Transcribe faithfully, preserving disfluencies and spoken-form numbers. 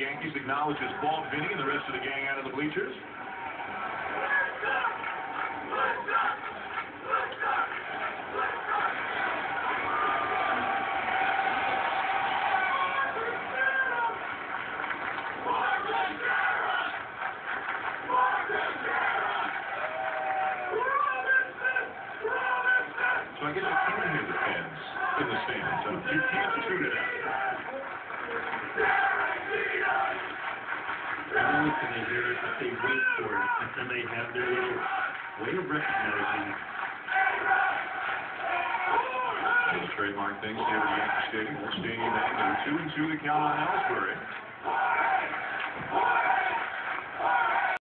Yankees acknowledges Bald Vinny and the rest of the gang out of the bleachers. So I guess you can hear the fans in the stands. So you can't tune it out. Not only can they hear it, but they wait for it until they have their little way of recognizing. The trademark things here at Yankee Stadium, Old Stadium Avenue. Two and two the count on Ellsbury.